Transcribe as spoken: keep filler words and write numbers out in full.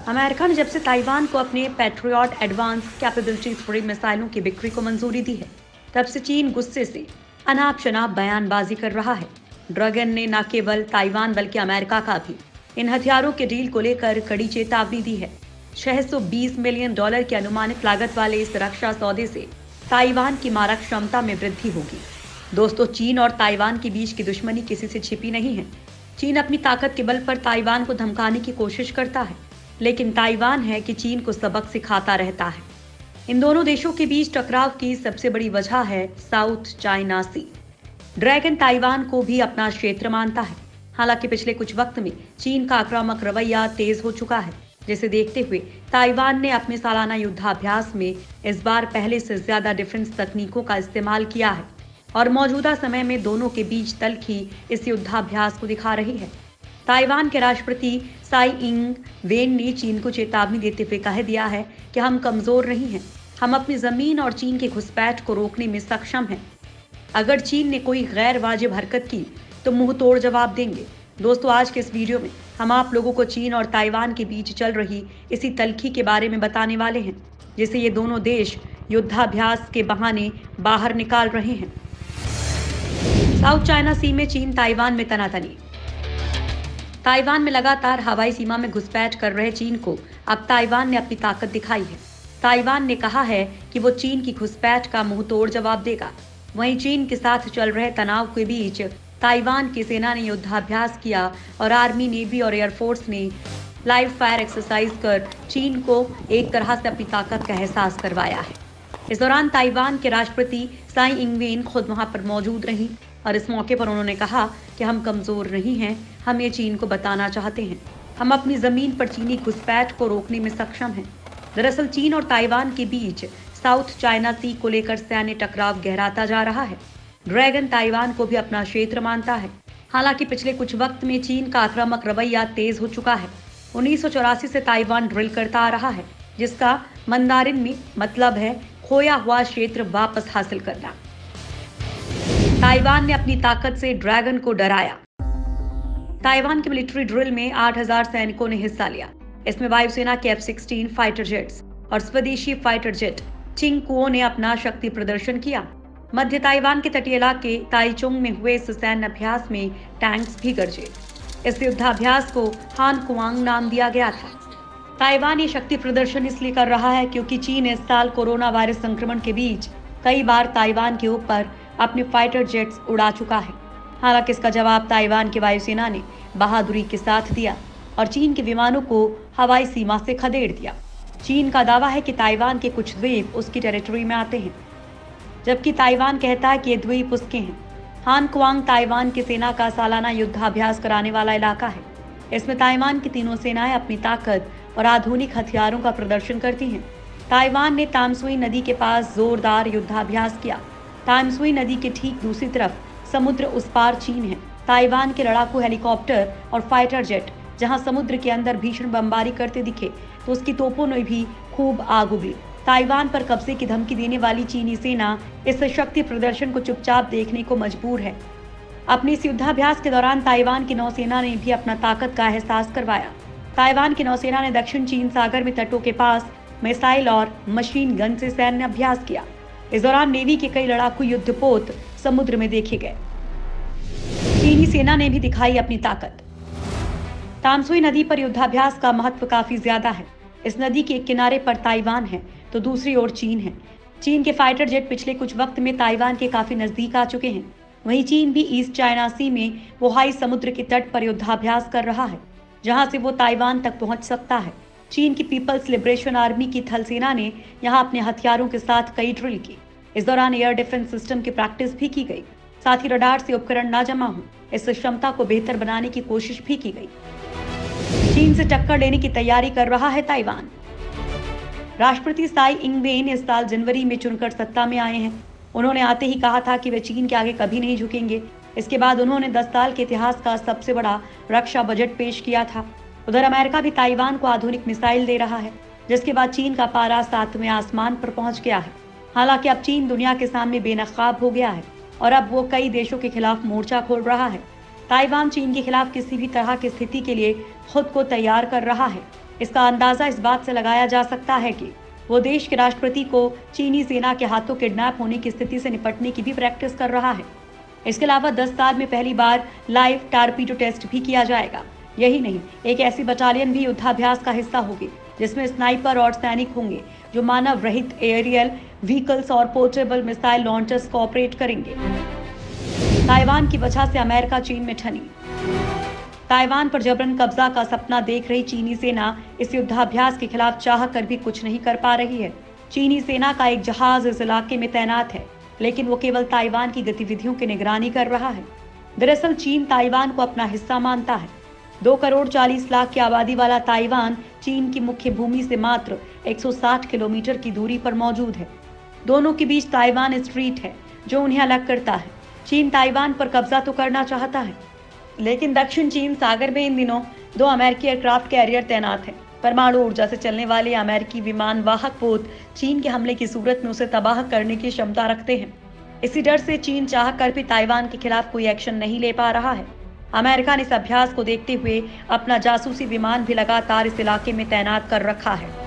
America ने जब से ताइवान को अपने पैट्रियट एडवांस कैपेबिलिटीज बड़ी मिसाइलों की बिक्री को मंजूरी दी है, तब से चीन गुस्से से अनाप शनाप बयानबाजी कर रहा है। ड्रैगन ने न केवल ताइवान बल्कि अमेरिका का भी इन हथियारों के डील को लेकर कड़ी चेतावनी दी है। छह सौ बीस मिलियन डॉलर की अनुमानित लागत वाले इस रक्षा सौदे से ताइवान की मारक क्षमता में वृद्धि होगी। दोस्तों, चीन और ताइवान के बीच की दुश्मनी किसी से छिपी नहीं है। चीन अपनी ताकत के बल पर ताइवान को धमकाने की कोशिश करता है, लेकिन ताइवान है कि चीन को सबक सिखाता रहता है। इन दोनों देशों के बीच टकराव की सबसे बड़ी वजह है South China Sea. Dragon Taiwan को भी अपना क्षेत्र मानता है। हालांकि पिछले कुछ वक्त में चीन का आक्रामक रवैया तेज हो चुका है, जिसे देखते हुए ताइवान ने अपने सालाना युद्धाभ्यास में इस बार पहले से ज्यादा डिफेंस तकनीकों का इस्तेमाल किया है और मौजूदा समय में दोनों के बीच तल्खी इस युद्धाभ्यास को दिखा रही है। ताइवान के राष्ट्रपति साई इंग वेन ने चीन को चेतावनी देते हुए कह दिया है कि हम कमजोर नहीं हैं, हम अपनी जमीन और चीन के घुसपैठ को रोकने में सक्षम हैं। अगर चीन ने कोई गैर वाजिब हरकत की तो मुंह तोड़ जवाब देंगे। दोस्तों, आज के इस वीडियो में हम आप लोगों को चीन और ताइवान के बीच चल रही इसी तल्खी के बारे में बताने वाले हैं, जिसे ये दोनों देश युद्धाभ्यास के बहाने बाहर निकाल रहे हैं। साउथ चाइना सी में चीन ताइवान में तनातनी। ताइवान में लगातार हवाई सीमा में घुसपैठ कर रहे चीन को अब ताइवान ने अपनी ताकत दिखाई है। ताइवान ने कहा है कि वो चीन की घुसपैठ का मुंह तोड़ जवाब देगा। वहीं चीन के साथ चल रहे तनाव के बीच ताइवान की सेना ने युद्धाभ्यास किया और आर्मी, नेवी और एयरफोर्स ने लाइव फायर एक्सरसाइज कर चीन को एक तरह से अपनी ताकत का एहसास करवाया है। इस दौरान ताइवान के राष्ट्रपति साई इंग-वेन खुद वहां पर मौजूद रहीं और इस मौके पर उन्होंने कहा कि हम कमजोर नहीं हैं, हम ये चीन को बताना चाहते हैं, हम अपनी जमीन पर चीनी घुसपैठ को रोकने में सक्षम हैं। दरअसल चीन और ताइवान के बीच साउथ चाइना सी को लेकर सैन्य टकराव गहराता जा रहा है। ड्रैगन ताइवान को भी अपना क्षेत्र मानता है। हालांकि पिछले कुछ वक्त में चीन का आक्रामक रवैया तेज हो चुका है। उन्नीस सौ चौरासी से ताइवान ड्रिल करता आ रहा है, जिसका मंदारिन में मतलब है खोया हुआ क्षेत्र वापस हासिल करना। ताइवान ने अपनी ताकत से ड्रैगन को डराया। ताइवान के मिलिट्री ड्रिल में आठ हज़ार सैनिकों ने हिस्सा लिया। इसमें वायुसेना के एफ सोलह फाइटर जेट्स और स्वदेशी फाइटर जेट चिंगकुओ ने अपना शक्ति प्रदर्शन किया। मध्य ताइवान के तटीय इलाके ताइचुंग में हुए इस सैन्य अभ्यास में टैंक्स भी गरजे। इस युद्धाभ्यास को हान कुआंग नाम दिया गया था। ताइवान ये शक्ति प्रदर्शन इसलिए कर रहा है क्योंकि चीन इस साल कोरोना वायरस संक्रमण के बीच कई बार ताइवान के ऊपर अपने फाइटर जेट्स उड़ा चुका है। हालांकि इसका जवाब ताइवान की वायुसेना ने बहादुरी के साथ दिया और चीन के विमानों को हवाई सीमा से खदेड़ दिया। चीन का दावा है कि ताइवान के कुछ द्वीप उसकी टेरिटरी में आते हैं, जबकि ताइवान कहता है कि ये द्वीप उसके हैं। हान कुआंग ताइवान की सेना का सालाना युद्धाभ्यास कराने वाला इलाका है। इसमें ताइवान की तीनों सेनाएं अपनी ताकत और आधुनिक हथियारों का प्रदर्शन करती हैं। ताइवान ने तामसुई नदी के पास जोरदार युद्धाभ्यास किया। तामसुई नदी के ठीक दूसरी तरफ समुद्र उस पार चीन है। ताइवान के लड़ाकू हेलीकॉप्टर और फाइटर जेट जहां समुद्र के अंदर भीषण बमबारी करते दिखे, तो उसकी तोपों ने भी खूब आग उगली। ताइवान पर कब्जे की धमकी देने वाली चीनी सेना इस शक्ति प्रदर्शन को चुपचाप देखने को मजबूर है। अपने इस युद्धाभ्यास के दौरान ताइवान की नौसेना ने भी अपना ताकत का एहसास करवाया। ताइवान की नौसेना ने दक्षिण चीन सागर में तटों के पास मिसाइल और मशीन गन से सैन्य अभ्यास किया। इस दौरान नेवी के कई लड़ाकू युद्धपोत समुद्र में देखे गए। चीनी सेना ने भी दिखाई अपनी ताकत। तामसुई नदी पर युद्धाभ्यास का महत्व काफी ज्यादा है। इस नदी के एक किनारे पर ताइवान है तो दूसरी ओर चीन है। चीन के फाइटर जेट पिछले कुछ वक्त में ताइवान के काफी नजदीक आ चुके हैं। वहीं चीन भी ईस्ट चाइना सी में वोहाई समुद्र के तट पर युद्धाभ्यास कर रहा है, जहां से वो ताइवान तक पहुंच सकता है। चीन की पीपल्स लिबरेशन आर्मी की थल सेना ने यहां अपने हथियारों के साथ कई ड्रिल की। इस दौरान एयर डिफेंस सिस्टम की प्रैक्टिस भी की गई। साथ ही रडार से उपकरण न जमा हो, इस क्षमता को बेहतर बनाने की कोशिश भी की गई। चीन से टक्कर लेने की तैयारी कर रहा है ताइवान। राष्ट्रपति साई इंग-वेन इस साल जनवरी में चुनकर सत्ता में आए हैं। उन्होंने आते ही कहा था कि वे चीन के आगे कभी नहीं झुकेंगे। इसके बाद उन्होंने दस साल के इतिहास का सबसे बड़ा रक्षा बजट पेश किया था। उधर अमेरिका भी ताइवान को आधुनिक मिसाइल दे रहा है, जिसके बाद चीन का पारा सातवें आसमान पर पहुंच गया है। हालांकि अब चीन दुनिया के सामने बेनकाब हो गया है और अब वो कई देशों के खिलाफ मोर्चा खोल रहा है। ताइवान चीन के खिलाफ किसी भी तरह की स्थिति के लिए खुद को तैयार कर रहा है। इसका अंदाजा इस बात से लगाया जा सकता है कि वो देश के राष्ट्रपति को चीनी सेना के हाथों किडनैप होने की स्थिति से निपटने की भी प्रैक्टिस कर रहा है। इसके अलावा दस साल में पहली बार लाइव टारपीडो टेस्ट भी किया जाएगा। यही नहीं, एक ऐसी बटालियन भी युद्धाभ्यास का हिस्सा होगी जिसमें स्नाइपर और सैनिक होंगे जो मानव रहित एरियल व्हीकल्स और पोर्टेबल मिसाइल लॉन्चर्स को ऑपरेट करेंगे। ताइवान की वजह से अमेरिका चीन में ठनी। ताइवान पर जबरन कब्जा का सपना देख रही चीनी सेना इस युद्धाभ्यास के खिलाफ चाह कर भी कुछ नहीं कर पा रही है। चीनी सेना का एक जहाज इस इलाके में तैनात है, लेकिन वो केवल ताइवान की गतिविधियों की निगरानी कर रहा है। दरअसल चीन ताइवान को अपना हिस्सा मानता है। दो करोड़ चालीस लाख की आबादी वाला ताइवान चीन की मुख्य भूमि से मात्र एक सौ साठ किलोमीटर की दूरी पर मौजूद है। दोनों के बीच ताइवान स्ट्रीट है जो उन्हें अलग करता है। चीन ताइवान पर कब्जा तो करना चाहता है, लेकिन दक्षिण चीन सागर में इन दिनों दो अमेरिकी एयरक्राफ्ट कैरियर तैनात हैं। परमाणु ऊर्जा से चलने वाले अमेरिकी विमान वाहक पोत चीन के हमले की सूरत में उसे तबाह करने की क्षमता रखते हैं। इसी डर से चीन चाह कर भी ताइवान के खिलाफ कोई एक्शन नहीं ले पा रहा है। अमेरिका ने इस अभ्यास को देखते हुए अपना जासूसी विमान भी लगातार इस इलाके में तैनात कर रखा है।